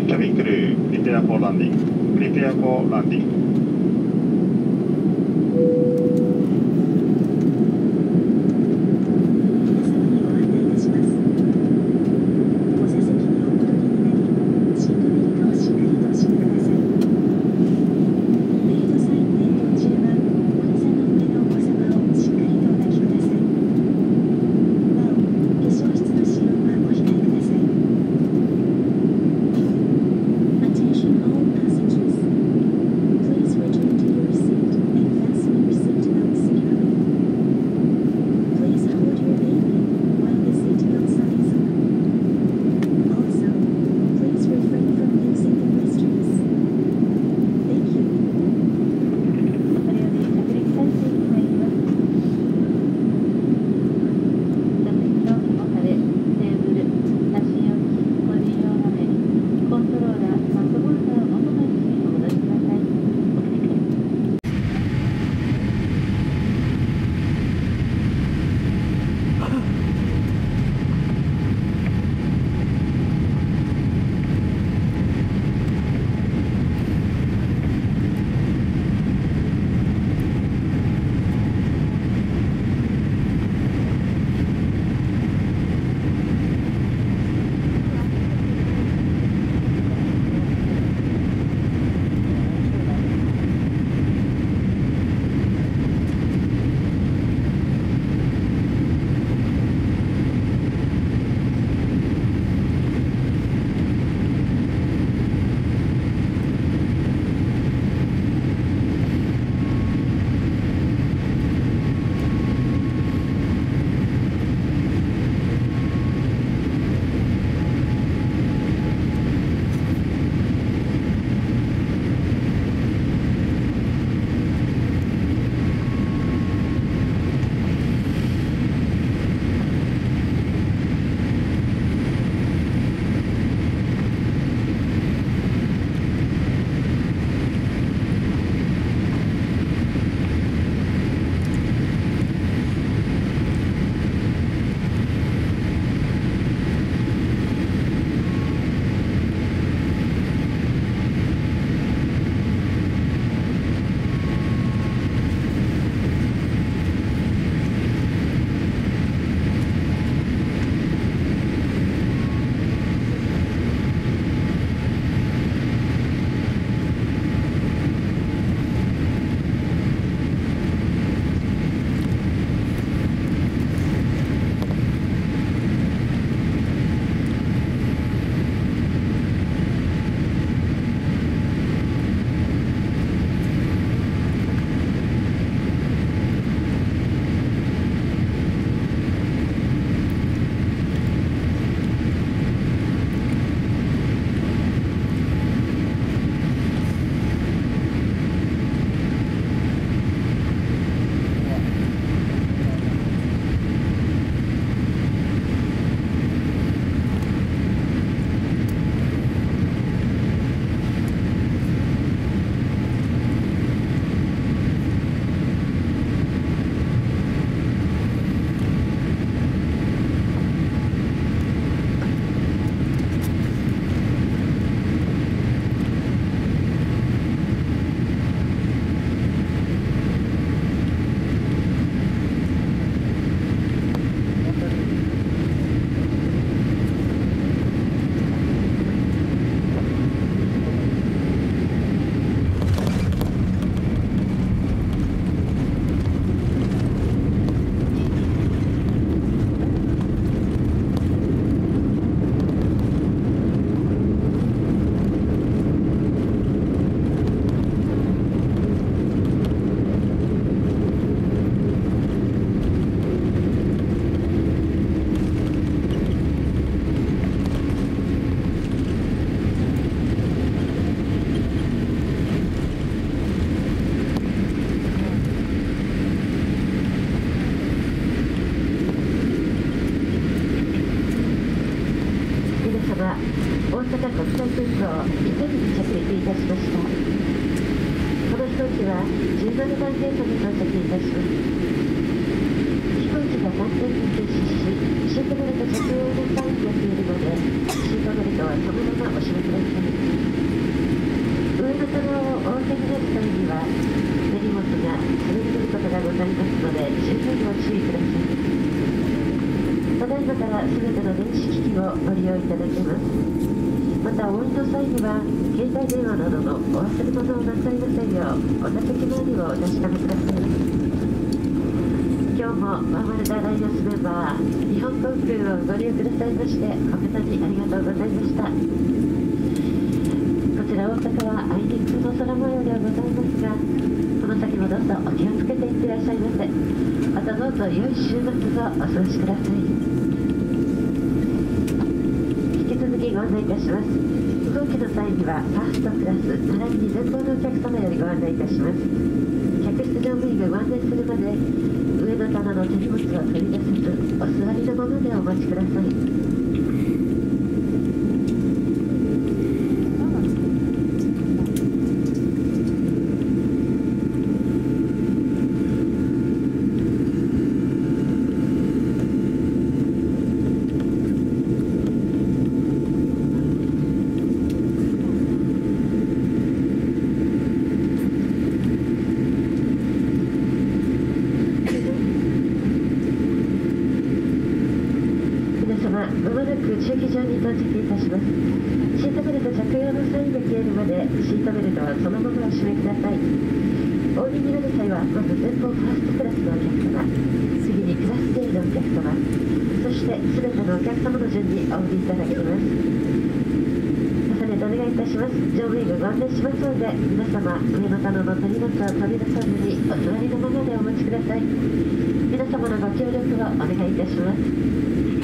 Cabin crew, prepare for landing. Prepare for landing. シートベルト着用のサインがしているので、シートベルトはそのままお締めください。 すべての電子機器をご利用いただけます。またお降りの際には携帯電話などのお忘れ物をなさいませんようお座席周りをお確かめください。今日もワーマルダライオスメンバー日本航空をご利用くださいまして誠にありがとうございました。こちら大阪はあいにくの空模様ではございますが、この先もどうぞお気をつけていってらっしゃいませ。またどうぞ良い週末をお過ごしください。引き続きご案内いたします。飛行機の際にはファーストクラス並びに前方のお客様よりご案内いたします。客室乗務員がご案内するまで上の棚の手荷物を取り出せずお座りのままでお待ちください。まもなく駐機場に到着いたします。シートベルト着用のサインが消えるまでシートベルトはそのままお締めください。お降りになる際はまず前方ファーストクラスのお客様、次にクラス J のお客様、そして全てのお客様の順にお降りいただきます。重ねてお願いいたします。乗務員がご案内しますので皆様上の棚の手荷物を取り出さずにお座りのままでお待ちください。皆様のご協力をお願いいたします。